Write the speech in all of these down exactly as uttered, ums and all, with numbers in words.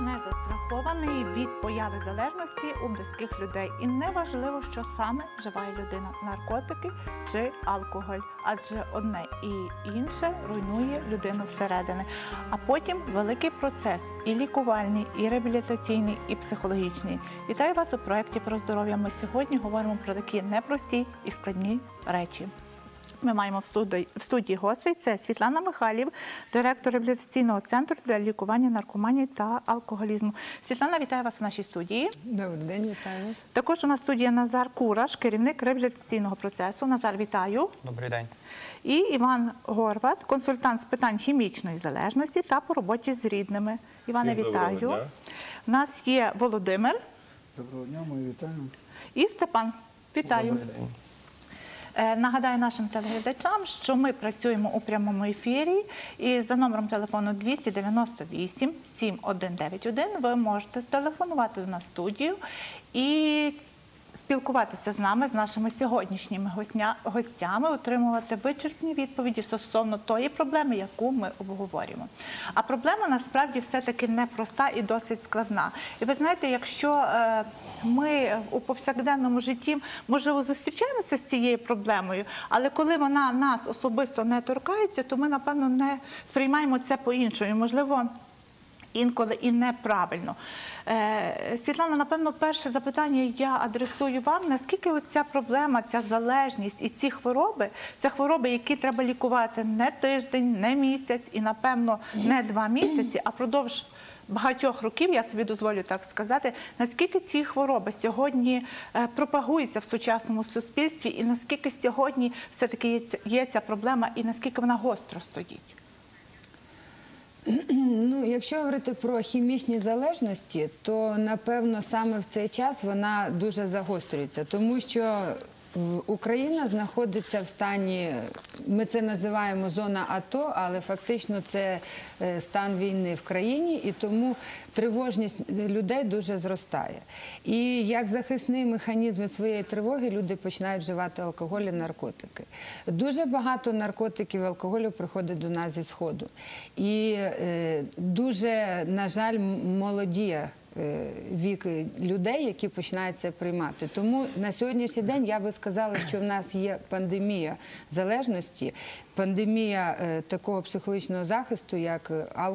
не застрахований від появи залежності у близьких людей. І не важливо, що саме вживає людина – наркотики чи алкоголь. Адже одне і інше руйнує людину всередини. А потім великий процес і лікувальний, і реабілітаційний, і психологічний. Вітаю вас у проєкті про здоров'я. Ми сьогодні говоримо про такі непрості і складні речі. Ми маємо в студії, в студії гостей. Це Світлана Михайлів, директор реабілітаційного центру для лікування наркоманії та алкоголізму. Світлана, вітаю вас у нашій студії. Добрий день, вітаю вас. Також у нас в студії Назар Кураш, керівник реабілітаційного процесу. Назар, вітаю. Добрий день. І Іван Горват, консультант з питань хімічної залежності та по роботі з рідними. Іване, Всім вітаю. У нас є Володимир. Доброго дня, ми вітаємо. І Степан. Вітаю. Добрий день. Нагадаю нашим телеглядачам, що ми працюємо у прямому ефірі і за номером телефону двісті дев'яносто вісім сім один дев'ять один ви можете телефонувати до нас в студію і спілкуватися з нами, з нашими сьогоднішніми гостями, отримувати вичерпні відповіді стосовно тої проблеми, яку ми обговорюємо. А проблема насправді все-таки непроста і досить складна. І ви знаєте, якщо ми у повсякденному житті, можливо, зустрічаємося з цією проблемою, але коли вона нас особисто не торкається, то ми, напевно, не сприймаємо це по-іншому. Можливо, інколи і неправильно. Світлана, напевно, перше запитання я адресую вам. Наскільки ця проблема, ця залежність і ці хвороби, це хвороби, які треба лікувати не тиждень, не місяць і, напевно, не два місяці, а продовж багатьох років, я собі дозволю так сказати, наскільки ці хвороби сьогодні пропагуються в сучасному суспільстві і наскільки сьогодні все-таки є ця проблема і наскільки вона гостро стоїть? Ну, якщо говорити про хімічні залежності, то, напевно, саме в цей час вона дуже загострюється, тому що Україна знаходиться в стані, ми це називаємо зона АТО, але фактично це стан війни в країні, і тому тривожність людей дуже зростає. І як захисний механізм своєї тривоги люди починають вживати алкоголь і наркотики. Дуже багато наркотиків і алкоголю приходить до нас зі Сходу. І дуже, на жаль, молоді вік людей, які починають це приймати. Тому на сьогоднішній день я би сказала, що в нас є пандемія залежності, пандемія такого психологічного захисту, як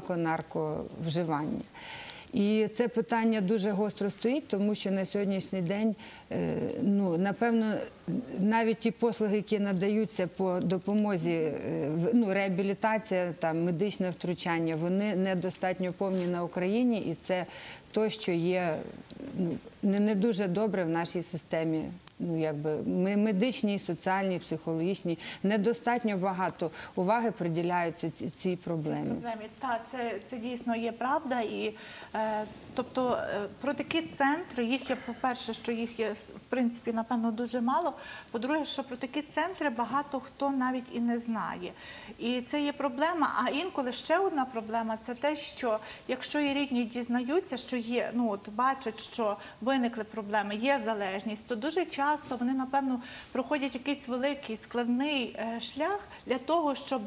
алко-нарковживання. І це питання дуже гостро стоїть, тому що на сьогоднішній день, ну, напевно, навіть ті послуги, які надаються по допомозі, ну, реабілітація, там, медичне втручання, вони недостатньо повні на Україні, і це те, що є, ну, не, не дуже добре в нашій системі. Ну, якби, медичній, соціальній, психологічній, недостатньо багато уваги приділяються цій проблемі. Так, це, це дійсно є правда. І, е, тобто, е, про такі центри, їх є, по-перше, що їх є, в принципі, напевно, дуже мало. По-друге, що про такі центри багато хто навіть і не знає. І це є проблема. А інколи ще одна проблема – це те, що якщо і рідні дізнаються, що є, ну, от бачать, що виникли проблеми, є залежність, то дуже часто Часто вони, напевно, проходять якийсь великий, складний шлях для того, щоб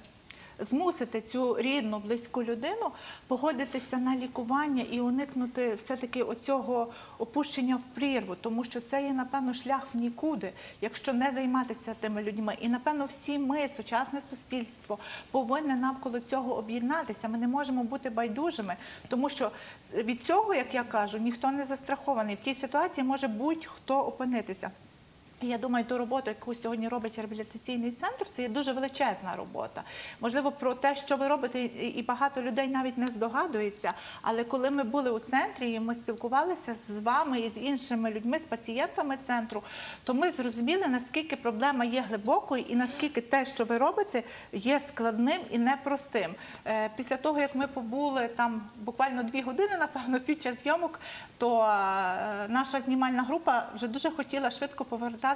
змусити цю рідну, близьку людину погодитися на лікування і уникнути все-таки оцього опущення в прірву, тому що це є, напевно, шлях в нікуди, якщо не займатися тими людьми. І, напевно, всі ми, сучасне суспільство, повинні навколо цього об'єднатися. Ми не можемо бути байдужими, тому що від цього, як я кажу, ніхто не застрахований. В цій ситуації може будь-хто опинитися. Я думаю, ту роботу, яку сьогодні робить реабілітаційний центр, це є дуже величезна робота. Можливо, про те, що ви робите, і багато людей навіть не здогадується, але коли ми були у центрі, і ми спілкувалися з вами і з іншими людьми, з пацієнтами центру, то ми зрозуміли, наскільки проблема є глибокою і наскільки те, що ви робите, є складним і непростим. Після того, як ми побули там буквально дві години, напевно, під час зйомок, то наша знімальна група вже дуже хотіла швидко повертатися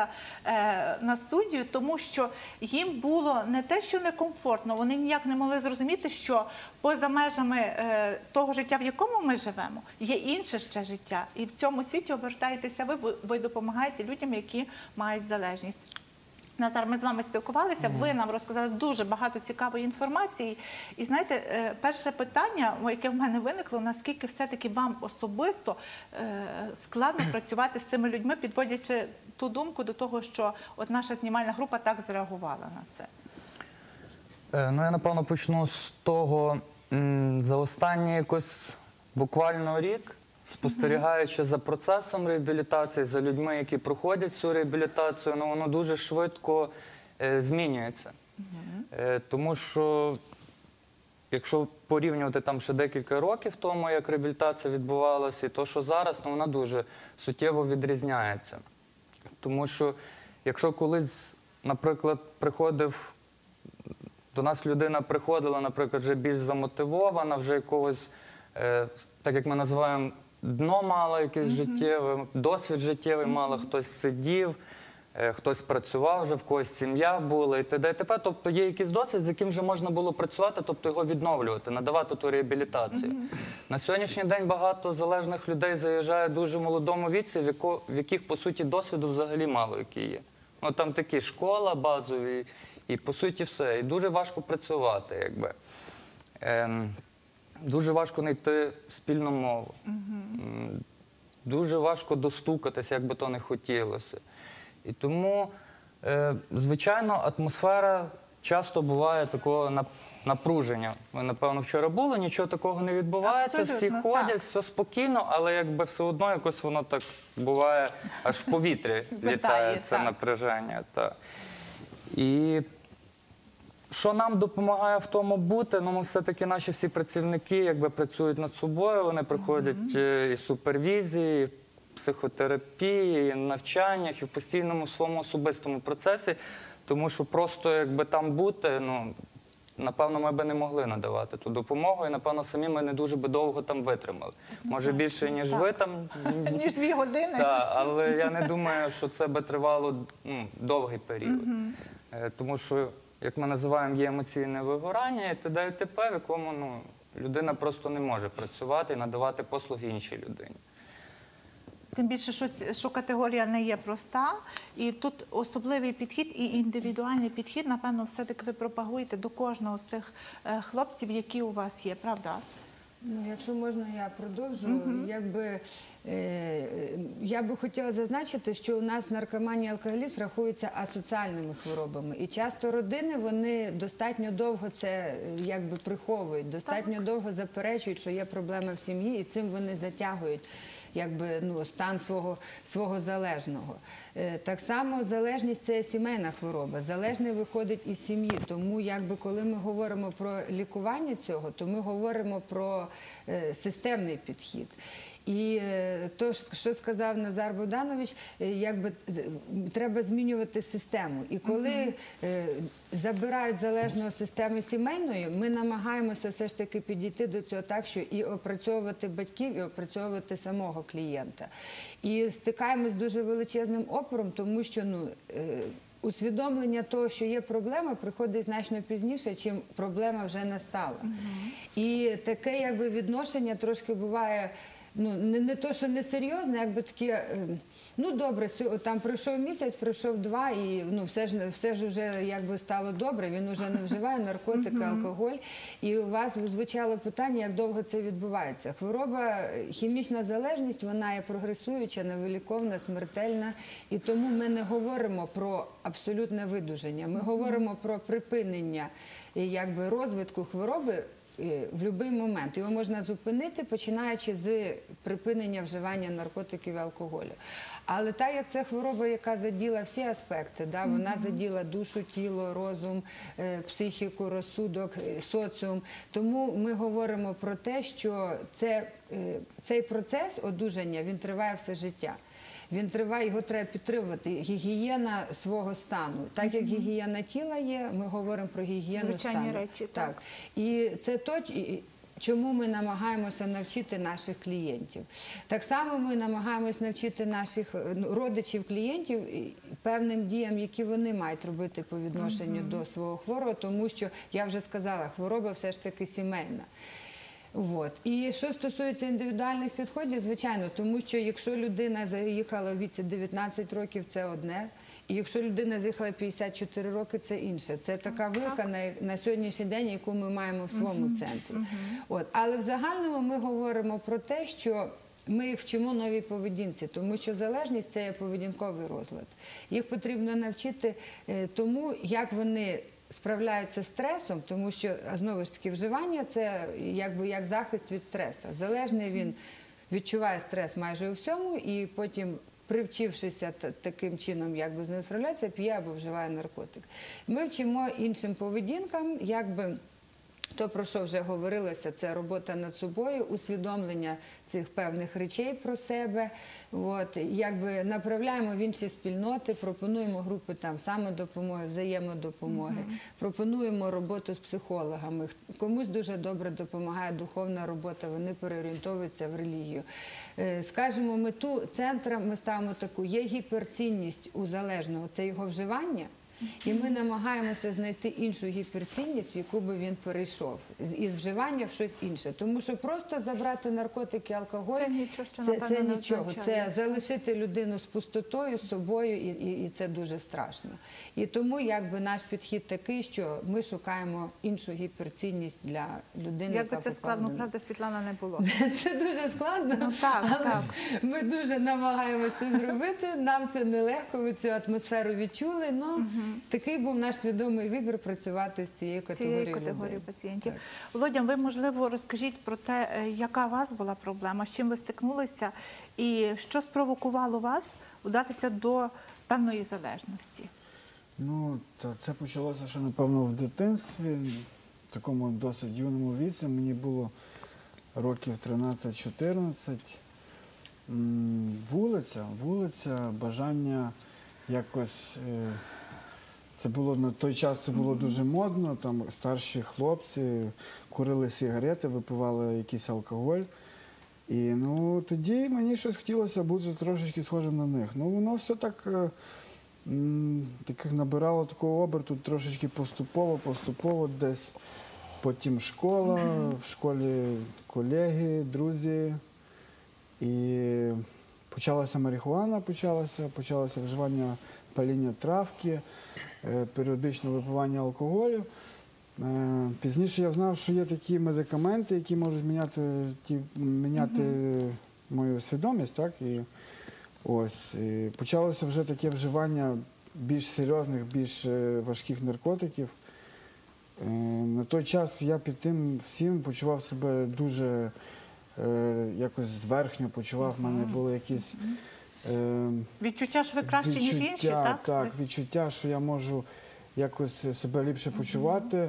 на студію, тому що їм було не те, що некомфортно, вони ніяк не могли зрозуміти, що поза межами того життя, в якому ми живемо, є інше ще життя. І в цьому світі обертаєтеся ви, ви допомагаєте людям, які мають залежність. Назар, ми з вами спілкувалися, ви нам розказали дуже багато цікавої інформації. І знаєте, е, перше питання, яке в мене виникло, наскільки все-таки вам особисто е, складно працювати з тими людьми, підводячи ту думку до того, що от наша знімальна група так зреагувала на це. Е, Ну, я, напевно, почну з того, м, за останній якось буквально рік, спостерігаючи за процесом реабілітації, за людьми, які проходять цю реабілітацію, ну, воно дуже швидко е, змінюється. Е, тому що, якщо порівнювати там ще декілька років тому, як реабілітація відбувалася, і то, що зараз, ну, вона дуже суттєво відрізняється. Тому що, якщо колись, наприклад, приходив до нас людина приходила, наприклад, вже більш замотивована, вже якогось, е, так як ми називаємо, дно мала якесь життєве, досвід життєвий мала, хтось сидів, е, хтось працював вже, в когось сім'я була і т.д. і т.п. Тобто є якийсь досвід, з яким вже можна було працювати, тобто його відновлювати, надавати ту реабілітацію. На сьогоднішній день багато залежних людей заїжджає в дуже молодому віці, в, яко, в яких, по суті, досвіду взагалі мало який є. Ну, там такі школа базові, і, по суті, все. І дуже важко працювати, якби. Ем, дуже важко знайти спільну мову. М, Дуже важко достукатися, як би то не хотілося. І тому, е, звичайно, атмосфера часто буває такого нап- напруження. Ви, напевно, вчора були, нічого такого не відбувається, всі Абсолютно, ходять, так. все спокійно, але якби все одно якось воно так буває, аж в повітрі Витає, літає це так. напряження. Та. І що нам допомагає в тому бути? Ну, ми все-таки наші всі працівники якби працюють над собою, вони проходять е, і супервізії, і психотерапії, і в навчаннях, і в постійному своєму особистому процесі, тому що просто якби там бути, ну, напевно, ми би не могли надавати ту допомогу, і, напевно, самі ми не дуже би довго там витримали. Може, більше, ніж Так. ви там. Ніж дві години. Так, але я не думаю, що це би тривало, ну, довгий період. Е, Тому що, як ми називаємо, є емоційне вигорання і т.д. і т.п., в якому, ну, людина просто не може працювати і надавати послуги іншій людині. Тим більше, що, ці- що категорія не є проста, і тут особливий підхід і індивідуальний підхід, напевно, все-таки ви пропагуєте до кожного з тих е, хлопців, які у вас є, правда? Ну, якщо можна, я продовжу. Якби, е, я би хотіла зазначити, що у нас наркоманія і алкоголізм рахуються асоціальними хворобами. І часто родини, вони достатньо довго це е, якби приховують, достатньо довго заперечують, що є проблема в сім'ї, і цим вони затягують якби, ну, стан свого, свого залежного. Е, так само залежність – це сімейна хвороба. Залежний виходить із сім'ї. Тому, якби, коли ми говоримо про лікування цього, то ми говоримо про е, системний підхід. І е, то, що сказав Назар Богданович, е, якби е, треба змінювати систему. І коли е, забирають залежного системи сімейної, ми намагаємося все ж таки підійти до цього так, що і опрацьовувати батьків, і опрацьовувати самого клієнта. І стикаємось з дуже величезним опором, тому що, ну, е, усвідомлення того, що є проблема, приходить значно пізніше, чим проблема вже настала. І таке якби відношення трошки буває, ну, не, не то, що несерйозне, якби таке, е, ну, добре, сьо- там пройшов місяць, пройшов два, і, ну, все ж, все ж вже якби стало добре, він вже не вживає наркотики, алкоголь. І у вас звучало питання, як довго це відбувається. Хвороба, хімічна залежність, вона є прогресуюча, невиліковна, смертельна, і тому ми не говоримо про абсолютне видуження, ми говоримо про припинення е, якби, розвитку хвороби е, в будь-який момент. Його можна зупинити, починаючи з припинення вживання наркотиків і алкоголю. Але так як це хвороба, яка заділа всі аспекти, да, вона заділа душу, тіло, розум, е, психіку, розсудок, е, соціум, тому ми говоримо про те, що це, е, цей процес одужання, він триває все життя. Він триває, його треба підтримувати. Гігієна свого стану. Так як гігієна тіла є, ми говоримо про гігієну Звичайні стану. речі, так. І це то, і- чому ми намагаємося навчити наших клієнтів. Так само ми намагаємося навчити наших ну, родичів клієнтів і певним діям, які вони мають робити по відношенню до свого хворого, тому що, я вже сказала, хвороба все ж таки сімейна. Вот. І що стосується індивідуальних підходів, звичайно, тому що якщо людина заїхала у віці дев'ятнадцять років, це одне, і якщо людина заїхала п'ятдесят чотири роки, це інше. Це така вилка на, на сьогоднішній день, яку ми маємо в своєму центрі. От. Але в загальному ми говоримо про те, що ми їх вчимо новій поведінці, тому що залежність – це є поведінковий розлад. Їх потрібно навчити е, тому, як вони справляються з стресом, тому що, знову ж таки, вживання – це якби як захист від стресу. Залежний він відчуває стрес майже у всьому і потім, привчившися таким чином, як би з ним справлятися, п'є або вживає наркотик. Ми вчимо іншим поведінкам, якби то, про що вже говорилося, це робота над собою, усвідомлення цих певних речей про себе. От, якби направляємо в інші спільноти, пропонуємо групи там самодопомоги, взаємодопомоги, mm-hmm. пропонуємо роботу з психологами. Комусь дуже добре допомагає духовна робота, вони переорієнтовуються в релігію. Скажемо, мету центру ми ставимо таку, є гіперцінність у залежного, це його вживання. І ми намагаємося знайти іншу гіперцінність, в яку би він перейшов, із вживання в щось інше. Тому що просто забрати наркотики, алкоголь – це нічого, що, це, це, не нічого. означає. Це залишити людину з пустотою, з собою, і, і, і це дуже страшно. І тому якби наш підхід такий, що ми шукаємо іншу гіперцінність для людини, як яка би це попала складно, на- правда, Світлана, не було. Це дуже складно, Ну, так, але так. ми дуже намагаємося це зробити. Нам це нелегко, ви цю атмосферу відчули. Ну, такий був наш свідомий вибір працювати з цією категорією цієї категорії людей. пацієнтів. Так. Володя, ви, можливо, розкажіть про те, е, яка у вас була проблема, з чим ви стикнулися, і що спровокувало вас вдатися до певної залежності? Ну, та це почалося ще, напевно, в дитинстві, в такому досить юному віці. Мені було років тринадцять-чотирнадцять. М, Вулиця, вулиця, бажання якось... е, Це було на той час, це було дуже модно, там старші хлопці курили сигарети, випивали якийсь алкоголь. І ну, тоді мені щось хотілося бути трошечки схожим на них. Ну, воно все так, е, м, так набирало такого оберту трошечки поступово, поступово десь. Потім школа, в школі колеги, друзі. І почалася марихуана, почалося, почалося вживання паління травки, е, періодичне випивання алкоголю. Е, Пізніше я знав, що є такі медикаменти, які можуть міняти, ті, міняти мою свідомість. Так? І, ось, і почалося вже таке вживання більш серйозних, більш е, важких наркотиків. Е, На той час я під тим всім почував себе дуже е, якось зверхньо, почував, в мене були якісь... е, Відчуття, що ви краще, ніж інші, Відчуття, так? так, відчуття, що я можу якось себе ліпше почувати.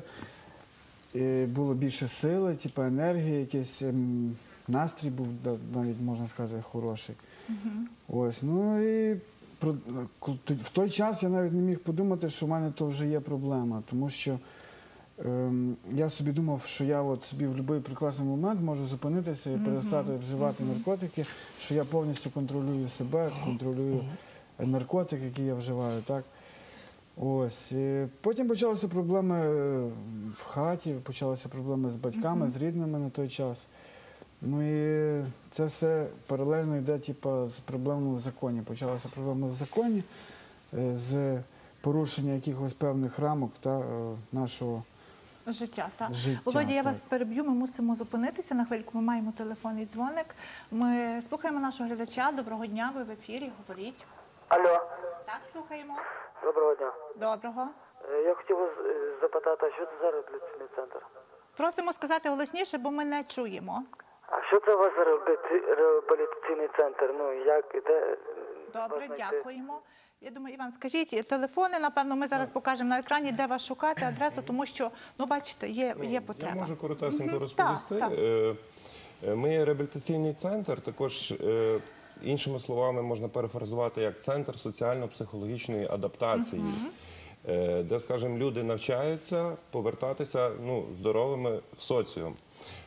І було більше сили, типу енергії, якийсь ем, настрій був, да- навіть можна сказати, хороший. Ось, ну і про- ку- т- в той час я навіть не міг подумати, що в мене то вже є проблема, тому що ем, я собі думав, що я от собі в будь-який прекрасний момент можу зупинитися і перестати вживати наркотики, що я повністю контролюю себе, контролюю наркотик, який я вживаю, так? Ось. І потім почалися проблеми е, в хаті, почалися проблеми з батьками, з рідними на той час. Ну і це все паралельно йде типу, з проблемами в законі. Почалася проблема в законі, е, з порушення якихось певних рамок та, е, нашого Життя, так. життя. Володя, я так. вас переб'ю, ми мусимо зупинитися на хвильку, ми маємо телефонний дзвоник. Ми слухаємо нашого глядача. Доброго дня, ви в ефірі, говоріть. Алло, Так, слухаємо. доброго дня. Доброго. Е, Я хотів вас е, запитати, а що це за реабілітаційний центр? Просимо сказати голосніше, бо ми не чуємо. А що це у вас за реабіліці- реабілітаційний центр? Ну, як, і де? е, Добре, можна йти? дякуємо. Я думаю, Іван, скажіть, телефони, напевно, ми зараз покажемо на екрані, де вас шукати, адресу, тому що, ну, бачите, є, є потреба. Я можу коротесенько Мгм, розповісти. так, так. Е, е, Ми є реабілітаційний центр, також е, іншими словами можна перефразувати як центр соціально-психологічної адаптації, е, де, скажімо, люди навчаються повертатися ну, здоровими в соціум.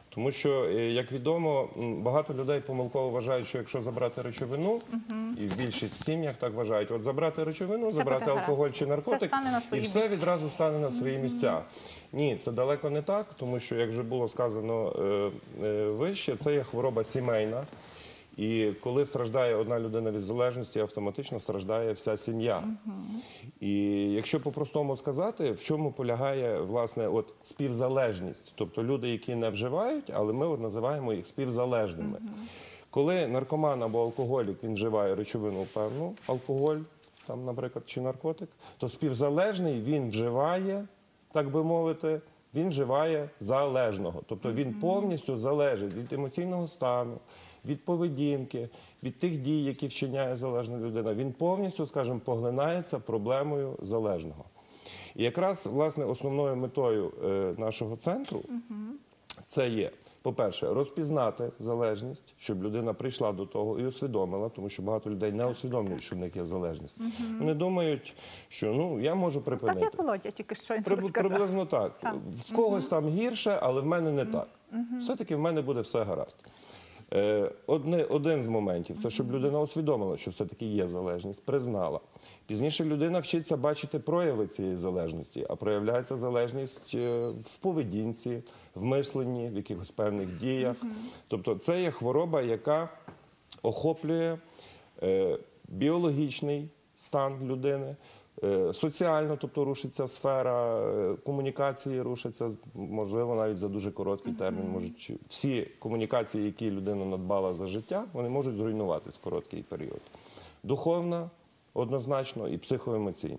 Тому що, е, як відомо, м, багато людей помилково вважають, що якщо забрати речовину, і в більшість сім'ях так вважають, от забрати речовину, забрати буде гаразд. алкоголь чи Все наркотик, стане на і свої все місця. відразу стане на свої місця. Ні, це далеко не так, тому що, як вже було сказано е, е, вище, це є хвороба сімейна. І коли страждає одна людина від залежності, автоматично страждає вся сім'я. І якщо по-простому сказати, в чому полягає власне от співзалежність, тобто люди, які не вживають, але ми от називаємо їх співзалежними. Коли наркоман або алкоголік він вживає речовину певну, алкоголь, там, наприклад, чи наркотик, то співзалежний він вживає, так би мовити, він вживає залежного. Тобто він повністю залежить від емоційного стану, від поведінки, від тих дій, які вчиняє залежна людина. Він повністю, скажімо, поглинається проблемою залежного. І якраз, власне, основною метою е, нашого центру це є, по-перше, розпізнати залежність, щоб людина прийшла до того і усвідомила, тому що багато людей не усвідомлюють, що в них є залежність. Вони думають, що ну, я можу припинити. Так, як Володя тільки щойно Приб- розказав. Приблизно так. Так. В когось там гірше, але в мене не так. Все-таки в мене буде все гаразд. Е, Одне, один з моментів – це щоб людина усвідомила, що все-таки є залежність, признала. Пізніше людина вчиться бачити прояви цієї залежності, а проявляється залежність е, в поведінці, в мисленні, в якихось певних діях. Тобто це є хвороба, яка охоплює е, біологічний стан людини, е, соціально, тобто рушиться сфера е, комунікації, рушиться, можливо, навіть за дуже короткий термін. Можуть всі комунікації, які людина надбала за життя, вони можуть зруйнуватись в короткий період. Духовна, однозначно, і психоемоційна.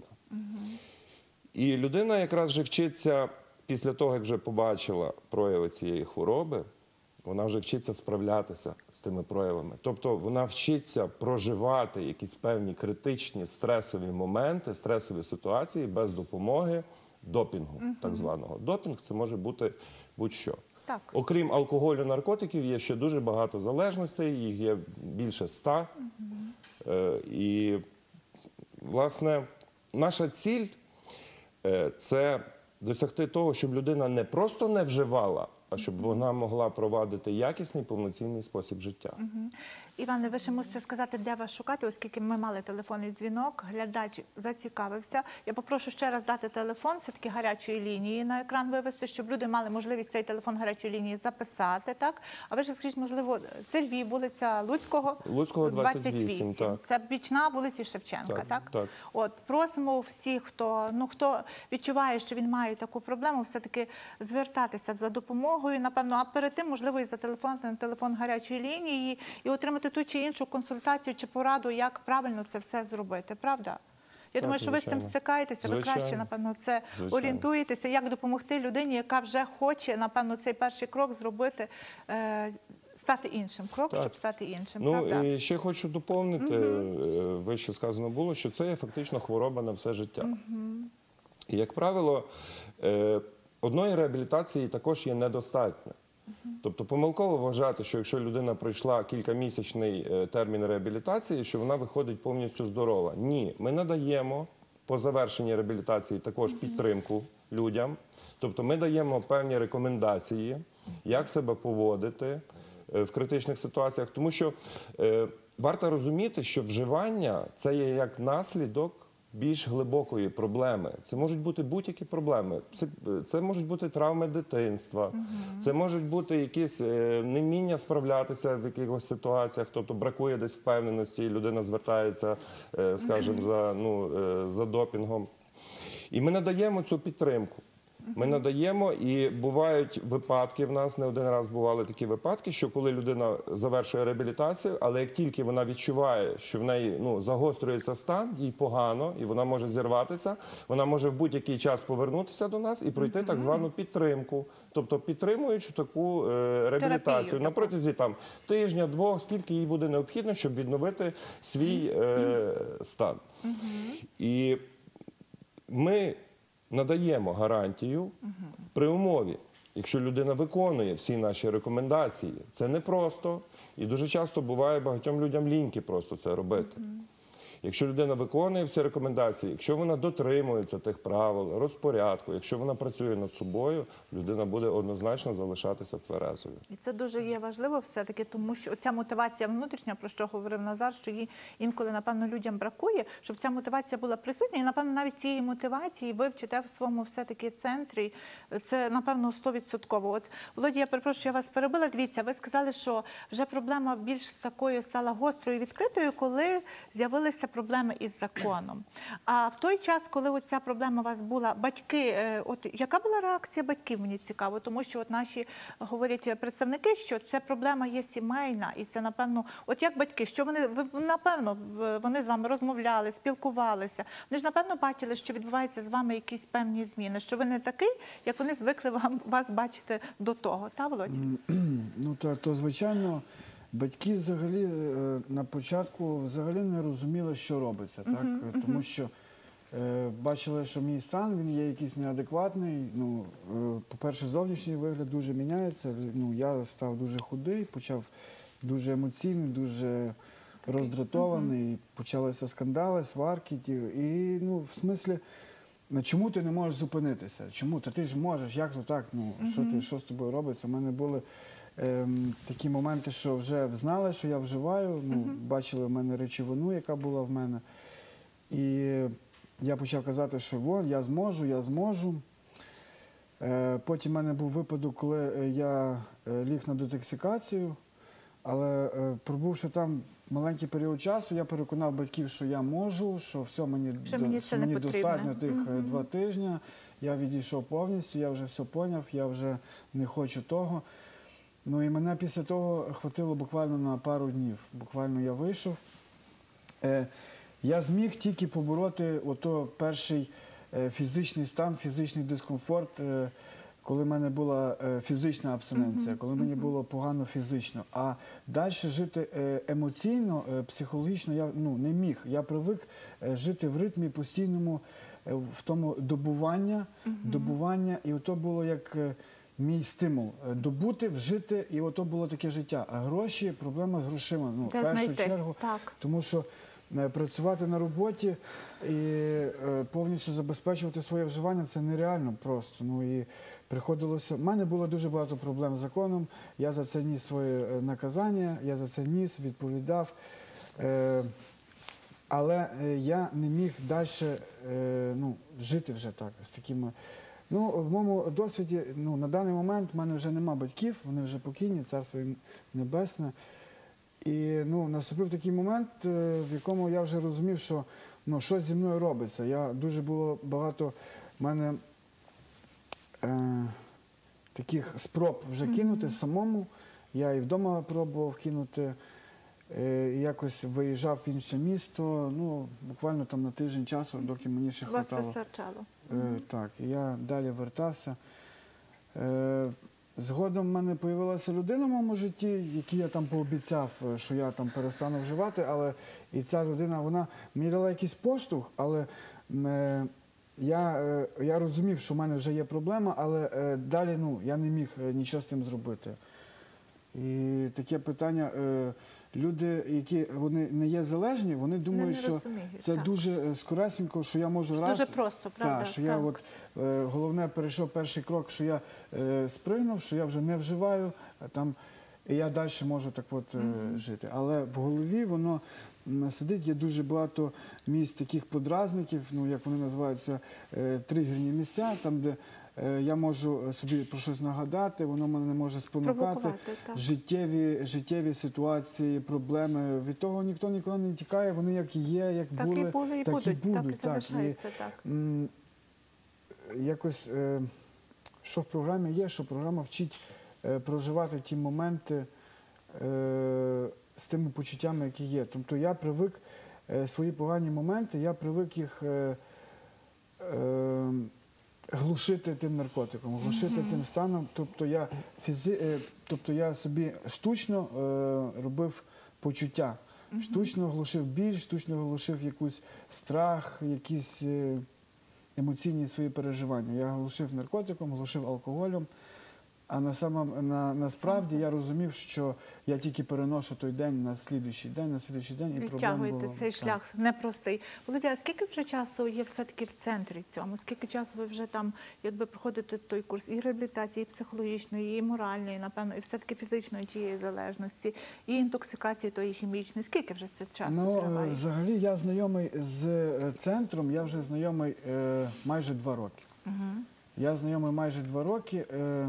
І людина якраз вже вчиться, після того, як вже побачила прояви цієї хвороби, вона вже вчиться справлятися з тими проявами. Тобто вона вчиться проживати якісь певні критичні стресові моменти, стресові ситуації без допомоги допінгу, так званого. Допінг – це може бути будь-що. Так. Окрім алкоголю, наркотиків, є ще дуже багато залежностей, їх є більше ста. Е, І, власне, наша ціль е, – це досягти того, щоб людина не просто не вживала, а щоб вона могла провадити якісний, повноцінний спосіб життя. Іване, ви ще мусите сказати, де вас шукати, оскільки ми мали телефонний дзвінок, глядач зацікавився. Я попрошу ще раз дати телефон, все-таки гарячої лінії на екран вивести, щоб люди мали можливість цей телефон гарячої лінії записати, так? А ви ще скажіть, можливо, це Львів, вулиця Луцького, Луцького, двадцять вісім, так. Це бічна вулиці Шевченка, Так, так? так. От, просимо всіх, хто, ну, хто відчуває, що він має таку проблему, все-таки звертатися за допомогою, напевно, а перед тим, можливо, і зателефонувати на телефон гарячої лінії і отримати ту чи іншу консультацію чи пораду, як правильно це все зробити, правда? Я Так, думаю, що ви з звичайно. цим стикаєтеся, ви Звичайно. краще, напевно, це Звичайно. орієнтуєтеся, як допомогти людині, яка вже хоче, напевно, цей перший крок зробити, е, стати іншим. Крок, Так. щоб стати іншим, Ну, правда? і ще хочу доповнити, е, вище сказано було, що це є фактично хвороба на все життя. І, як правило, е, одної реабілітації також є недостатньо. Тобто помилково вважати, що якщо людина пройшла кількамісячний е, термін реабілітації, що вона виходить повністю здорова. Ні, ми надаємо по завершенні реабілітації також підтримку людям. Тобто ми даємо певні рекомендації, як себе поводити е, в критичних ситуаціях. Тому що е, варто розуміти, що вживання – це є як наслідок більш глибокої проблеми. Це можуть бути будь-які проблеми. Пси- Це можуть бути травми дитинства, це можуть бути якісь е, невміння справлятися в якихось ситуаціях, тобто бракує десь впевненості, і людина звертається, е, скажімо, за, ну, е, за допінгом. І ми надаємо цю підтримку. Ми надаємо, і бувають випадки, в нас не один раз бували такі випадки, що коли людина завершує реабілітацію, але як тільки вона відчуває, що в неї ну, загострюється стан, їй погано, і вона може зірватися, вона може в будь-який час повернутися до нас і пройти так звану підтримку. Тобто підтримуючи таку е, реабілітацію таку. на протязі там, тижня, двох, скільки їй буде необхідно, щоб відновити свій е, стан. І ми надаємо гарантію при умові, якщо людина виконує всі наші рекомендації. Це непросто, і дуже часто буває багатьом людям ліньки просто це робити. Якщо людина виконує всі рекомендації, якщо вона дотримується тих правил, розпорядку, якщо вона працює над собою, людина буде однозначно залишатися тверезою. І це дуже є важливо все-таки, тому що ця мотивація внутрішня, про що говорив Назар, що її інколи, напевно, людям бракує, щоб ця мотивація була присутня. І, напевно, навіть цієї мотивації ви вчите в своєму все-таки центрі. Це, напевно, стовідсотково. От, Володя, я перепрошую, я вас перебила. Дивіться, ви сказали, що вже проблема більш такою стала гострою і відкритою, коли з'явилися проблеми із законом. А в той час, коли оця проблема у вас була, батьки, е, от яка була реакція батьків, мені цікаво, тому що от наші говорять представники, що ця проблема є сімейна, і це, напевно, от як батьки, що вони, ви, напевно, вони з вами розмовляли, спілкувалися, вони ж, напевно, бачили, що відбуваються з вами якісь певні зміни, що ви не такий, як вони звикли вам, вас бачити до того, та, Володя? Ну, то, то звичайно, батьки взагалі е, на початку взагалі не розуміли, що робиться, так? Тому що е, бачили, що мій стан, він є якийсь неадекватний. Ну, е, по-перше, зовнішній вигляд дуже міняється. Ну, я став дуже худий, почав дуже емоційний, дуже роздратований, почалися скандали, сварки. ті. І, ну, в смислі, ну, чому ти не можеш зупинитися? Чому? Та ти ж можеш, як то так? Ну, що ти, що з тобою робиться? У мене були ем, такі моменти, що вже знали, що я вживаю, ну, бачили в мене речовину, яка була в мене. І я почав казати, що вон, я зможу, я зможу. Е, потім в мене був випадок, коли я е, ліг на детоксикацію, але е, пробувши там маленький період часу, я переконав батьків, що я можу, що все мені, Що до- мені що це не мені потрібно. достатньо тих е, два тижні. Я відійшов повністю, я вже все поняв, я вже не хочу того. Ну і мене після того хватило буквально на пару днів. Буквально я вийшов. Е, я зміг тільки побороти ото перший е, фізичний стан, фізичний дискомфорт, е, коли в мене була е, фізична абстиненція, коли мені було погано фізично. А далі жити е, емоційно, е, психологічно я ну, не міг. Я привик е, жити в ритмі постійному, е, в тому добування, добування. І ото було як е, мій стимул – добути, вжити, і ото було таке життя. А гроші, проблема з грошима, ну, в Де першу знайти? чергу. Так. Тому що е, працювати на роботі і е, повністю забезпечувати своє вживання – це нереально просто. Ну, і приходилося... У мене було дуже багато проблем з законом, я за це ніс своє е, наказання, я за це ніс, відповідав. Е, але е, я не міг далі е, ну, жити вже так, з такими... Ну, в моєму досвіді, ну, на даний момент в мене вже нема батьків, вони вже покійні, царство їм небесне. І ну, наступив такий момент, е, в якому я вже розумів, що ну, щось зі мною робиться. Я дуже було багато в мене е, таких спроб вже кинути самому. Я і вдома пробував кинути, е, і якось виїжджав в інше місто, ну, буквально там на тиждень часу, доки мені ще Вас хватало. вистачало. Е, так, і я далі вертався. Е, згодом в мене з'явилася людина в моєму житті, якій я там пообіцяв, е, що я там перестану вживати, але і ця людина, вона мені дала якийсь поштовх, але е, я, е, я розумів, що в мене вже є проблема, але е, далі ну, я не міг е, нічого з тим зробити. І таке питання, е, люди, які вони не є залежні, вони думають, не що розуміють, це так. дуже е, скоресенько, що я можу Що раз... дуже просто, правда, Так, що я так. от, е, головне, перейшов перший крок, що я е, сприйняв, що я вже не вживаю, а там, і я далі можу так от е, жити. Але в голові воно м, сидить, є дуже багато місць таких подразників, ну, як вони називаються, е, тригерні місця, там, де е, я можу собі про щось нагадати, воно мене не може спонукати. Спровокувати, так. Життєві, життєві ситуації, проблеми. Від того ніхто ніколи не тікає, вони як і є, як Так були, і були, і так будуть, і так будуть. і залишаються, так. м, якось, е, що в програмі є, що програма вчить е, проживати ті моменти е, з тими почуттями, які є. Тобто я привик е, свої погані моменти, я привик їх е, е, глушити тим наркотиком, глушити тим станом. Тобто я, фізи, е, тобто я собі штучно е, робив почуття. Штучно глушив біль, штучно глушив якийсь страх, якісь е, емоційні свої переживання. Я глушив наркотиком, глушив алкоголем. А на самом, на, насправді я розумів, що я тільки переношу той день на слідуючий день, на слідуючий день, і проблем Відтягуєте було. цей Так. шлях непростий. Володя, а скільки вже часу є все-таки в центрі цьому? Скільки часу ви вже там якби проходите той курс і реабілітації, і психологічної, і моральної, напевно, і все-таки фізичної тієї залежності, і інтоксикації тої хімічної? Скільки вже це часу Ну, е, триває? взагалі я знайомий з е, центром, я вже знайомий е, майже два роки. Угу. Я знайомий майже два роки. Е,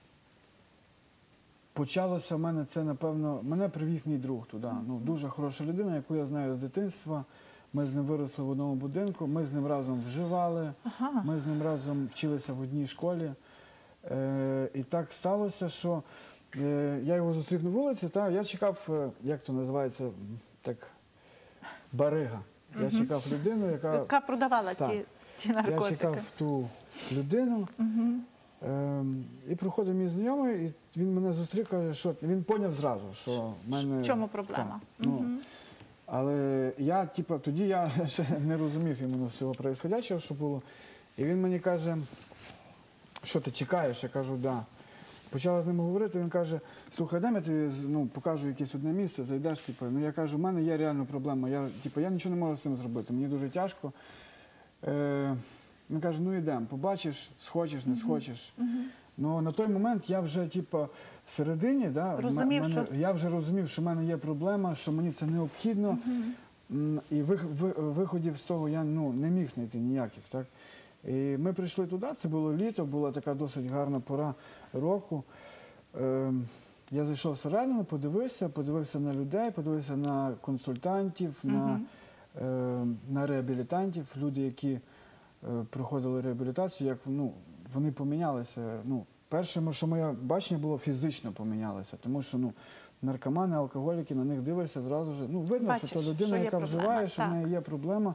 Почалося в мене це, напевно, мене привів мій друг туди. Ну, дуже хороша людина, яку я знаю з дитинства. Ми з ним виросли в одному будинку, ми з ним разом вживали, Ага. ми з ним разом вчилися в одній школі. Е, і так сталося, що е, я його зустрів на вулиці, та я чекав, е, як то називається, так, барига. Я чекав людину, яка... Яка продавала Так. ті, ті наркотики? Я чекав ту людину, Угу. ем, і проходив мій знайомий, і він мене зустрів, каже, що він поняв зразу, що в мене... В чому проблема? Так, ну, Мгм. але я, типу, тоді я ще не розумів іменно всього происходящого, що було. І він мені каже, що ти чекаєш? Я кажу, да. Почала з ним говорити, він каже, слухай, дай я тобі ну, покажу якесь одне місце, зайдеш, типу. Ну я кажу, в мене є реальна проблема, я, типу, я нічого не можу з цим зробити, мені дуже тяжко. Е, він каже, ну йдемо, побачиш, схочеш, не схочеш. Ну на той момент я вже, типу, всередині, да, Розумів, мене, що- я вже розумів, що в мене є проблема, що мені це необхідно. М, І вих- ви- виходів з того я ну, не міг знайти ніяких. Так? І ми прийшли туди, це було літо, була така досить гарна пора року. Ем, Я зайшов всередину, подивився, подивився на людей, подивився на консультантів, на, ем, на реабілітантів, люди, які е, проходили реабілітацію, як ну, вони помінялися. Ну, перше, що моє бачення було, фізично помінялося, тому що ну, наркомани, алкоголіки, на них дивишся зразу ж. Ну, видно, Бачиш, що то людина, що є яка проблема, вживає, що в так. неї є проблема.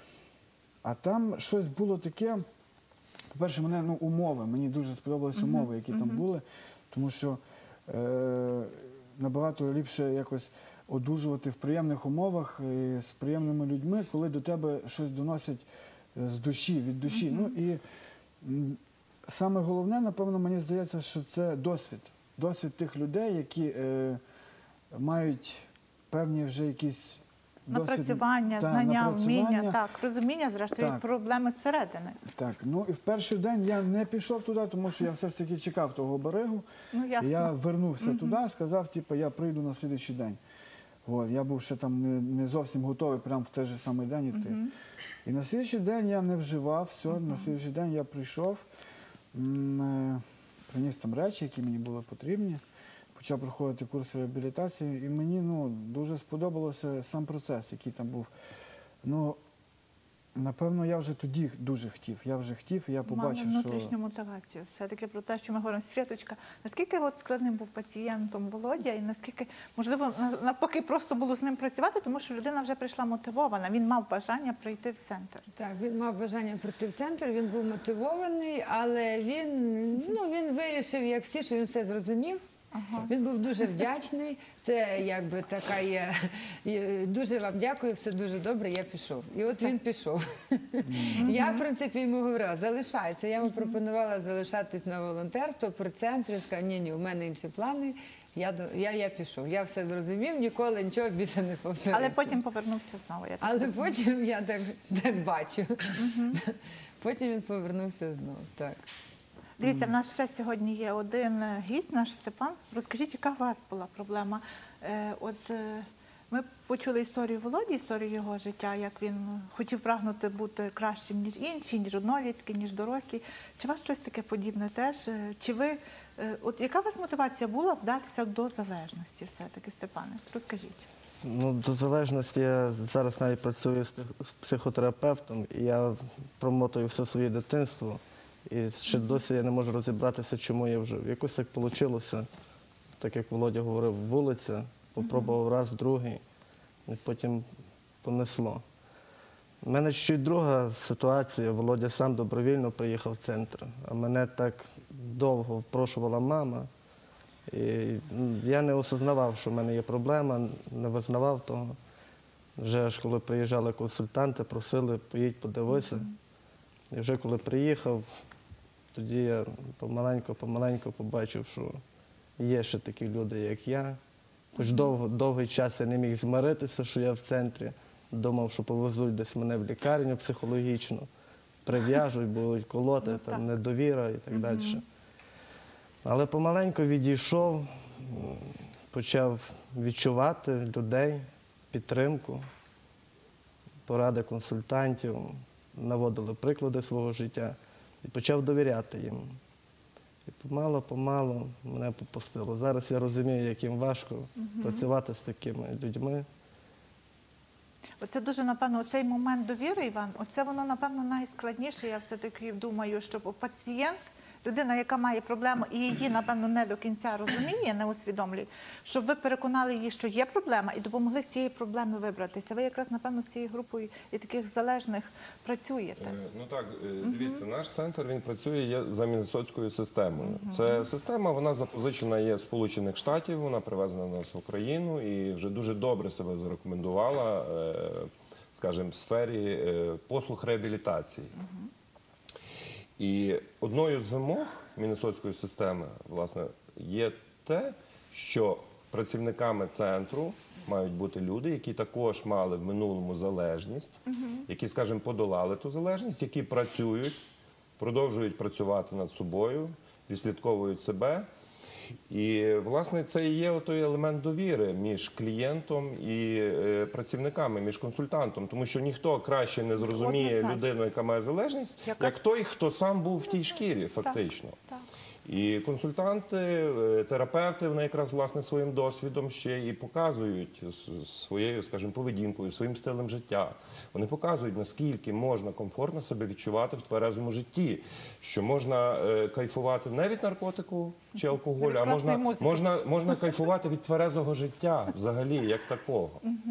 А там щось було таке. По-перше, мене ну, умови, мені дуже сподобались умови, які там були, тому що е, набагато ліпше якось одужувати в приємних умовах і з приємними людьми, коли до тебе щось доносять з душі, від душі. Ну і м, саме головне, напевно, мені здається, що це досвід. Досвід тих людей, які е, мають певні вже якісь досвід- Напрацювання, та, знання, напрацювання. вміння, так, розуміння, зрештою, Так. проблеми зсередини. Так, ну і в перший день я не пішов туди, тому що я все ж таки чекав того баригу. Ну, ясно. Я вернувся туди, сказав, типу, я прийду на слідуючий день. От, я був ще там не, не зовсім готовий прямо в той же самий день іти. І на слідуючий день я не вживав, все, на слідуючий день я прийшов, м, е, приніс там речі, які мені були потрібні, почав проходити курс реабілітації, і мені ну, дуже сподобався сам процес, який там був. Ну, напевно, я вже тоді дуже хотів. Я вже хотів, і я побачив, Мали що... внутрішню мотивацію. Все-таки про те, що ми говоримо. Світочка, наскільки от складним був пацієнтом Володя, і наскільки, можливо, на- навпаки, просто було з ним працювати, тому що людина вже прийшла мотивована, він мав бажання прийти в центр. Так, він мав бажання прийти в центр, він був мотивований, але він, ну, він вирішив, як всі, що він все зрозумів. Він був дуже вдячний. Це якби така є. і Дуже вам дякую, все дуже добре, я пішов. І от він пішов. Я, в принципі, йому говорила, залишайся. Я йому пропонувала залишатись на волонтерство при центрі. Він сказав, ні, ні, у мене інші плани. Я, до- я, я пішов. Я все зрозумів, ніколи нічого більше не повторюється. Але потім повернувся знову. Я так Але розумію. потім я так, так бачу. Потім він повернувся знову. Так. Дивіться, в нас ще сьогодні є один е, гість, наш Степан. Розкажіть, яка у вас була проблема? Е, От е, ми почули історію Володі, історію його життя, як він хотів прагнути бути кращим, ніж інші, ніж однолітки, ніж дорослі. Чи у вас щось таке подібне теж? Е, Чи ви, е, от яка у вас мотивація була вдатися до залежності все-таки, Степане? Розкажіть. Ну, до залежності я зараз навіть працюю з з психотерапевтом, і я промотую все своє дитинство. І ще досі я не можу розібратися, чому я вжив. Якось так вийшло, так як Володя говорив, вулиця, попробував раз, другий, і потім понесло. У мене чуть друга ситуація. Володя сам добровільно приїхав в центр, а мене так довго впрошувала мама. І я не осознавав, що в мене є проблема, не визнавав того. Вже аж коли приїжджали консультанти, просили, поїдь, подивися. І вже коли приїхав, тоді я помаленьку-помаленьку побачив, що є ще такі люди, як я. Хоч довго, довгий час я не міг змиритися, що я в центрі. Думав, що повезуть десь мене в лікарню психологічно, прив'яжуть, будуть колоти, Ну, там, так. недовіра і так далі. Але помаленьку відійшов, м, почав відчувати людей, підтримку, поради консультантів, наводили приклади свого життя і почав довіряти їм. І помало-помалу мене попустило. Зараз я розумію, як їм важко працювати з такими людьми. Оце дуже, напевно, цей момент довіри, Іван, оце воно, напевно, найскладніше, я все-таки думаю, щоб пацієнт, людина, яка має проблему і її, напевно, не до кінця розуміє, не усвідомлює, щоб ви переконали її, що є проблема, і допомогли з цієї проблеми вибратися. Ви якраз, напевно, з цією групою і таких залежних працюєте. Е, Ну так, е, дивіться, наш центр, він працює є за міннесотською системою. Це система, вона запозичена є з Сполучених Штатів, вона привезена в нас в Україну і вже дуже добре себе зарекомендувала, е, скажімо, в сфері е, послуг реабілітації. І одною з вимог міннесотської системи, власне, є те, що працівниками центру мають бути люди, які також мали в минулому залежність, які, скажімо, подолали ту залежність, які працюють, продовжують працювати над собою, відслідковують себе. І, власне, це і є той елемент довіри між клієнтом і е, працівниками, між консультантом. Тому що ніхто краще не зрозуміє Однозначно. людину, яка має залежність, Яка- як той, хто сам був в тій шкірі, фактично. Так. І консультанти, е, терапевти, вони якраз власне своїм досвідом ще і показують с- своєю, скажімо, поведінкою, своїм стилем життя. Вони показують, наскільки можна комфортно себе відчувати в тверезому житті, що можна е, кайфувати не від наркотику чи алкоголю, Від а класної можна, музики. можна, можна кайфувати від тверезого життя взагалі, як такого.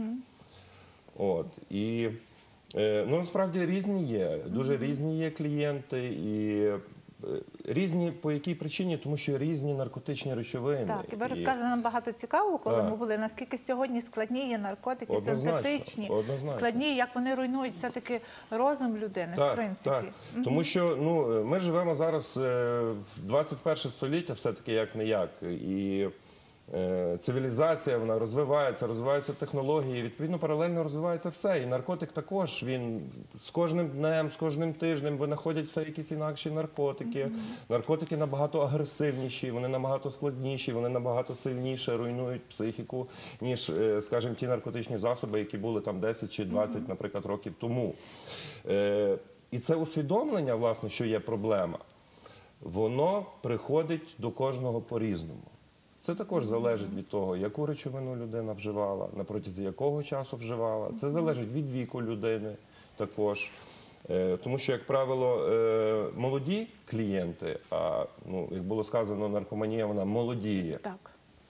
От. І е, ну, насправді різні є, дуже різні є клієнти і е, різні по якій причині, тому що різні наркотичні речовини. Так, і ви розказали нам багато цікавого, коли Так. ми були, наскільки сьогодні складні є наркотики, Однозначно, синтетичні, однозначно. складні, як вони руйнують все-таки розум людини, в Так, принципі. так. Тому що ну, ми живемо зараз е, в двадцять перше століття, все-таки як не як. І е, цивілізація, вона розвивається, розвиваються технології, відповідно, паралельно розвивається все. І наркотик також, він з кожним днем, з кожним тижнем винаходять все якісь інакші наркотики. Наркотики набагато агресивніші, вони набагато складніші, вони набагато сильніше руйнують психіку, ніж, е, скажімо, ті наркотичні засоби, які були там десять чи двадцять, наприклад, років тому. Е, І це усвідомлення, власне, що є проблема, воно приходить до кожного по-різному. Це також залежить від того, яку речовину людина вживала, на протязі якого часу вживала. Це залежить від віку людини також. Е, Тому що, як правило, е, молоді клієнти, а, ну, як було сказано, наркоманія, вона молодіє. Так.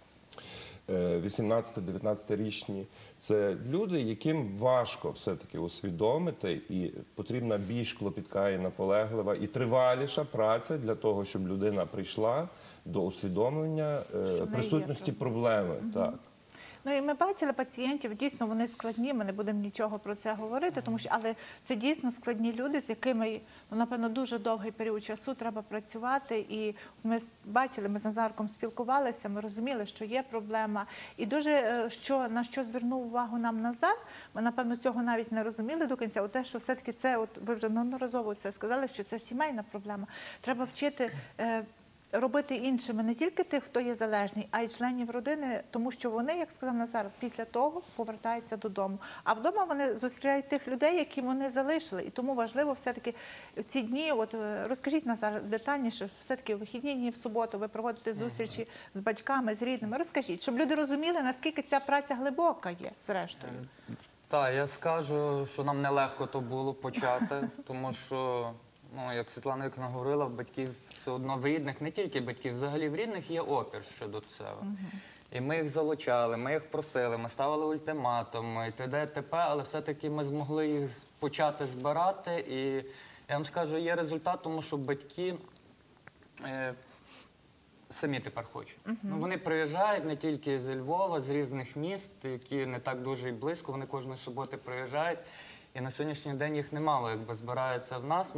вісімнадцяти-дев'ятнадцятирічні – це люди, яким важко все-таки усвідомити, і потрібна більш клопітка і наполеглива і триваліша праця для того, щоб людина прийшла до усвідомлення е, неї є присутності проблеми. Так. Ну і ми бачили пацієнтів, дійсно вони складні, ми не будемо нічого про це говорити, тому що, але це дійсно складні люди, з якими, ну, напевно, дуже довгий період часу треба працювати. І ми бачили, ми з Назарком спілкувалися, ми розуміли, що є проблема. І дуже, е, що, на що звернув увагу нам Назар, ми, напевно, цього навіть не розуміли до кінця, те, що все-таки це, от ви вже неодноразово це сказали, що це сімейна проблема. Треба вчити е, робити іншими не тільки тих, хто є залежний, а й членів родини, тому що вони, як сказав Назар, після того повертаються додому. А вдома вони зустрічають тих людей, які вони залишили. І тому важливо все-таки в ці дні, от е, розкажіть, Назар, детальніше, все-таки в вихідні дні, в суботу ви проводите зустрічі з батьками, з рідними. Розкажіть, щоб люди розуміли, наскільки ця праця глибока є, зрештою. Так, я скажу, що нам нелегко то було почати, тому що, ну, як Світлана Вікторівна говорила, в батьків все одно в рідних, не тільки батьків, взагалі в рідних є опір щодо цього. І ми їх залучали, ми їх просили, ми ставили ультиматуми і т.д. і т.п., але все-таки ми змогли їх почати збирати. І я вам скажу, є результат, тому що батьки е, самі тепер хочуть. Ну, вони приїжджають не тільки зі Львова, з різних міст, які не так дуже і близько, вони кожної суботи приїжджають. І на сьогоднішній день їх немало, якби збираються в нас. Ми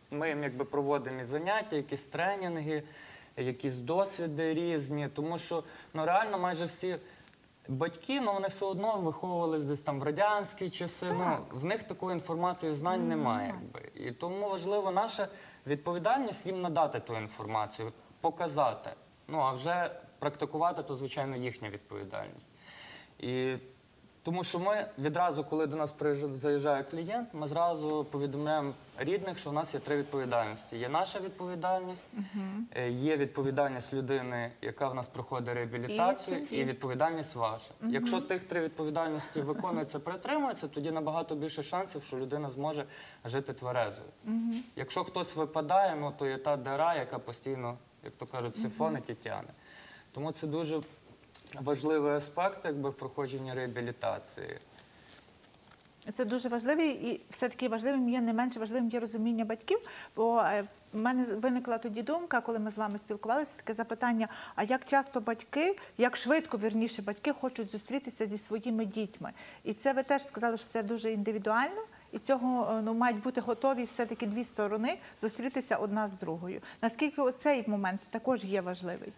ми їм якби проводимо і заняття, якісь тренінги, якісь досвіди різні, тому що ну, реально майже всі батьки, ну, вони все одно виховувались десь там в радянські часи, ну, в них такої інформації, знань немає. Якби. І тому важливо наша відповідальність їм надати ту інформацію, показати. Ну, а вже практикувати, то, звичайно, їхня відповідальність. І тому що ми відразу, коли до нас приїжджає- заїжджає клієнт, ми зразу повідомляємо рідних, що в нас є три відповідальності. Є наша відповідальність, е, є відповідальність людини, яка в нас проходить реабілітацію, І і, сім'ї. відповідальність ваша. Якщо тих три відповідальності виконуються, притримуються, тоді набагато більше шансів, що людина зможе жити тверезою. Якщо хтось випадає, ну, то є та дира, яка постійно, як то кажуть, сифонить і тягне. Тому це дуже важливий аспект якби, в проходженні реабілітації. Це дуже важливий і все-таки важливим є, не менше важливим є розуміння батьків, бо е, в мене виникла тоді думка, коли ми з вами спілкувалися, таке запитання, а як часто батьки, як швидко, вірніше, батьки хочуть зустрітися зі своїми дітьми. І це ви теж сказали, що це дуже індивідуально, і цього е, ну, мають бути готові все-таки дві сторони зустрітися одна з другою. Наскільки оцей момент також є важливий?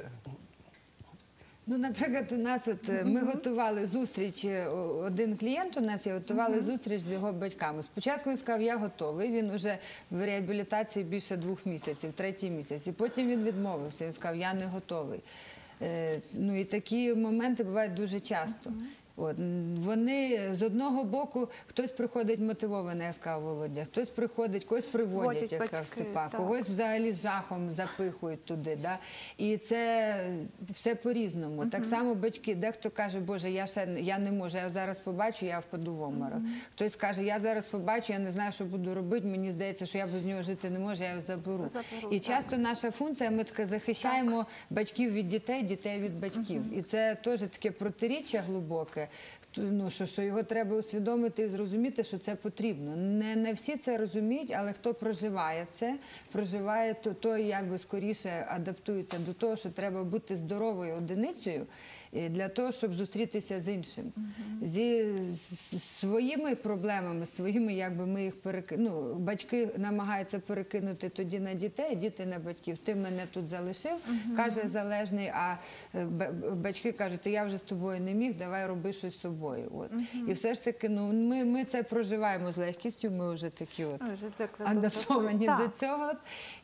Ну, наприклад, у нас от е, ми готували зустріч, е, о- один клієнт у нас є, готували зустріч з його батьками. Спочатку він сказав, я готовий, він уже в реабілітації більше двох місяців, третій місяць. І потім він відмовився, він сказав, я не готовий. Е, ну і такі моменти бувають дуже часто. От, м, вони з одного боку, хтось приходить мотивований, як сказав Володя, хтось приходить, когось приводять, Водять як сказав батьки, Степан, так. когось взагалі з жахом запихують туди. Да? І це все по-різному. Так само батьки, дехто каже, Боже, я ще не- я не можу, я зараз побачу, я впаду в обморок. Хтось каже, я зараз побачу, я не знаю, що буду робити, мені здається, що я без нього жити не можу, я його заберу. Заберу, І так. часто наша функція, ми таке захищаємо батьків від дітей, дітей від батьків. І це теж таке протиріччя глибоке, Т- ну, що, що його треба усвідомити і зрозуміти, що це потрібно. Не, не всі це розуміють, але хто проживає це, проживає, то, той якби скоріше адаптується до того, що треба бути здоровою одиницею е, для того, щоб зустрітися з іншим. Зі з- своїми проблемами, своїми, якби ми їх переки... ну, батьки намагаються перекинути тоді на дітей, діти на батьків. Ти мене тут залишив, каже залежний, а е, б- батьки кажуть, я вже з тобою не міг, давай роби щось з собою. От. І все ж таки, ну, ми, ми це проживаємо з легкістю, ми вже такі от Ми вже звикли до адаптовані цього. до Так. цього.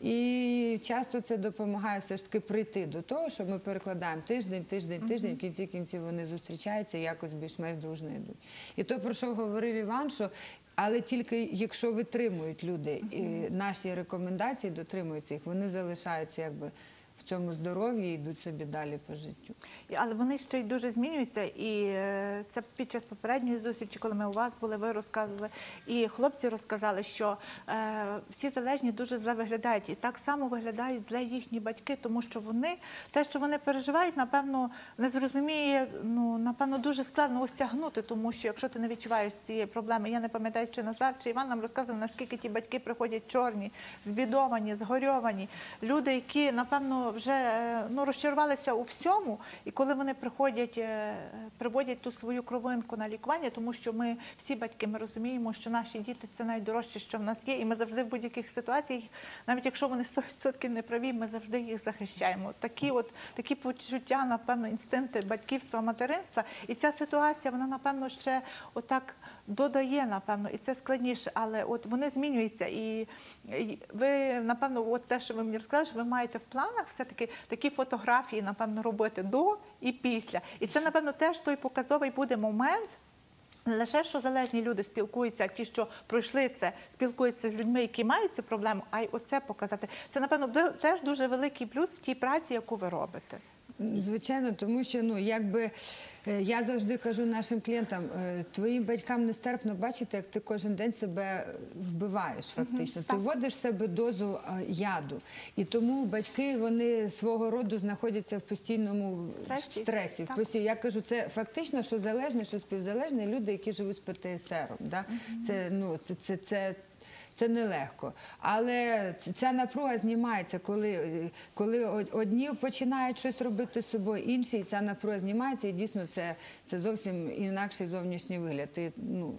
І часто це допомагає все ж таки прийти до того, що ми перекладаємо тиждень, тиждень, тиждень, в кінці кінців вони зустрічаються і якось більш-менш дружно йдуть. І то, про що говорив Іван, що але тільки якщо витримують люди і наші рекомендації, дотримуються їх, вони залишаються якби в цьому здоров'ї і йдуть собі далі по життю. І- Але вони ще й дуже змінюються, і е, це під час попередньої зустрічі, коли ми у вас були, ви розказували, і хлопці розказали, що е, всі залежні дуже зле виглядають, і так само виглядають зле їхні батьки, тому що вони, те, що вони переживають, напевно, не зрозуміє, ну, напевно, дуже складно осягнути, тому що якщо ти не відчуваєш цієї проблеми, я не пам'ятаю, чи Назар, чи Іван нам розказував, наскільки ті батьки приходять чорні, збідовані, згорьовані, люди, які, напевно, вже е, ну, розчарувалися у всьому, і коли вони приходять, е, приводять ту свою кровинку на лікування, тому що ми всі батьки, ми розуміємо, що наші діти – це найдорожче, що в нас є, і ми завжди в будь-яких ситуаціях, навіть якщо вони сто відсотків не праві, ми завжди їх захищаємо. Такі от, такі почуття, напевно, інстинкти батьківства, материнства, і ця ситуація, вона, напевно, ще отак додає, напевно, і це складніше, але от вони змінюються, і, і ви, напевно, от те, що ви мені розказали, що ви маєте в планах все-таки такі фотографії, напевно, робити до і після. І це, напевно, теж той показовий буде момент, не лише, що залежні люди спілкуються, а ті, що пройшли це, спілкуються з людьми, які мають цю проблему, а й оце показати. Це, напевно, ду- теж дуже великий плюс в тій праці, яку ви робите. Звичайно, тому що ну якби е, я завжди кажу нашим клієнтам, е, твоїм батькам нестерпно бачити, як ти кожен день себе вбиваєш фактично. Ти вводиш в себе дозу е, яду. І тому батьки, вони свого роду знаходяться в постійному Стресі. стресі. В Так. постій- Я кажу, це фактично, що залежні, що співзалежні люди, які живуть з Пе Те Ес Ером. Да? Це, ну, це, це, це Це нелегко. Але ц- ця напруга знімається, коли, е, коли од- одні починають щось робити з собою, інші, і ця напруга знімається, і дійсно це, це зовсім інакший зовнішній вигляд. І, ну,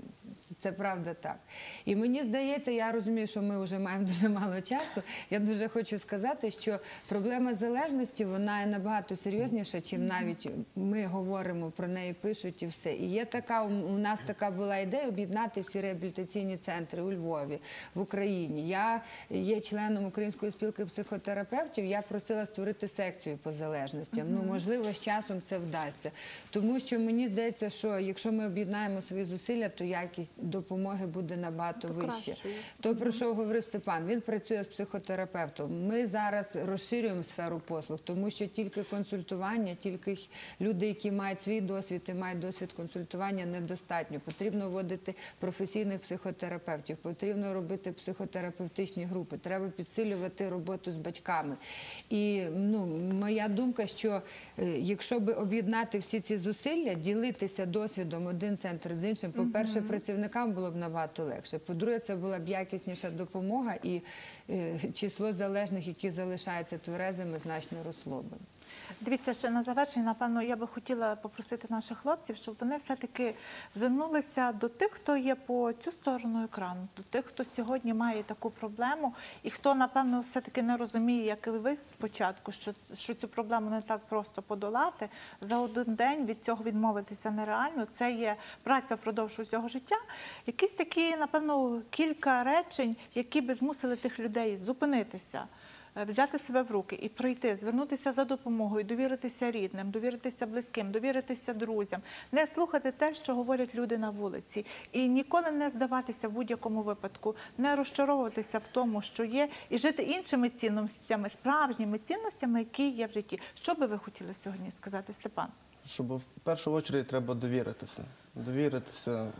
Це правда так. І мені здається, я розумію, що ми вже маємо дуже мало часу. Я дуже хочу сказати, що проблема залежності, вона є набагато серйозніша, чим навіть ми говоримо про неї, пишуть і все. І є така, у нас така була ідея об'єднати всі реабілітаційні центри у Львові, в Україні. Я є членом Української спілки психотерапевтів, я просила створити секцію по залежностям. Ну, можливо, з часом це вдасться. Тому що мені здається, що якщо ми об'єднаємо свої зусилля, то якість допомоги буде набагато вища. То, про що говорив Степан, він працює з психотерапевтом. Ми зараз розширюємо сферу послуг, тому що тільки консультування, тільки люди, які мають свій досвід і мають досвід консультування, недостатньо. Потрібно вводити професійних психотерапевтів, потрібно робити психотерапевтичні групи, треба підсилювати роботу з батьками. І ну, моя думка, що е, якщо би об'єднати всі ці зусилля, ділитися досвідом один центр з іншим, по-перше, працівникам було б набагато легше, по-друге, це була б якісніша допомога і е, число залежних, які залишаються тверезими, значно росло б. Дивіться, ще на завершення, напевно, я би хотіла попросити наших хлопців, щоб вони все-таки звернулися до тих, хто є по цю сторону екрану, до тих, хто сьогодні має таку проблему і хто, напевно, все-таки не розуміє, як і ви спочатку, що, що цю проблему не так просто подолати. За один день від цього відмовитися нереально. Це є праця впродовж усього життя. Якісь такі, напевно, кілька речень, які би змусили тих людей зупинитися, взяти себе в руки і прийти, звернутися за допомогою, довіритися рідним, довіритися близьким, довіритися друзям, не слухати те, що говорять люди на вулиці, і ніколи не здаватися в будь-якому випадку, не розчаровуватися в тому, що є, і жити іншими цінностями, справжніми цінностями, які є в житті. Що би ви хотіли сьогодні сказати, Степан? Щоб в першу чергу треба довіритися. Довіритися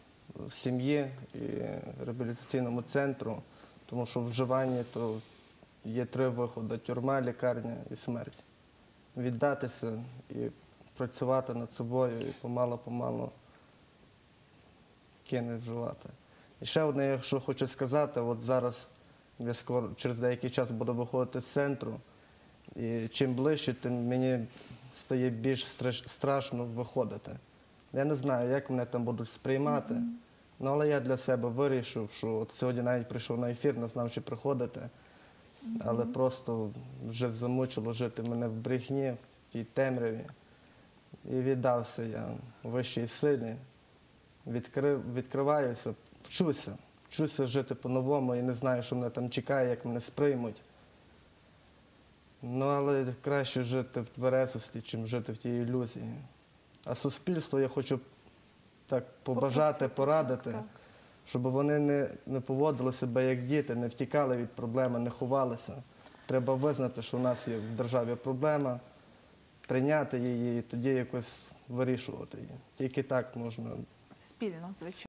сім'ї і реабілітаційному центру, тому що вживання то є три виходи – тюрма, лікарня і смерть. Віддатися і працювати над собою і помало-помало кине вживати. І ще одне, якщо хочу сказати, от зараз я скоро, через деякий час буду виходити з центру, і чим ближче, тим мені стає більш страшно виходити. Я не знаю, як мене там будуть сприймати, mm-hmm. ну, але я для себе вирішив, що от сьогодні навіть прийшов на ефір, не знав, чи приходити. Але просто вже замучило жити мене в брехні, в тій темряві. І віддався я вищій силі, відкрив, відкриваюся, вчуся. Вчуся жити по-новому і не знаю, що мене там чекає, як мене сприймуть. Ну, але краще жити в тверезості, чим жити в тій ілюзії. А суспільство я хочу так побажати, порадити. Так. Щоб вони не, не поводили себе як діти, не втікали від проблеми, не ховалися. Треба визнати, що в нас є в державі проблема, прийняти її і тоді якось вирішувати її. Тільки так можна. Спільно, звичайно.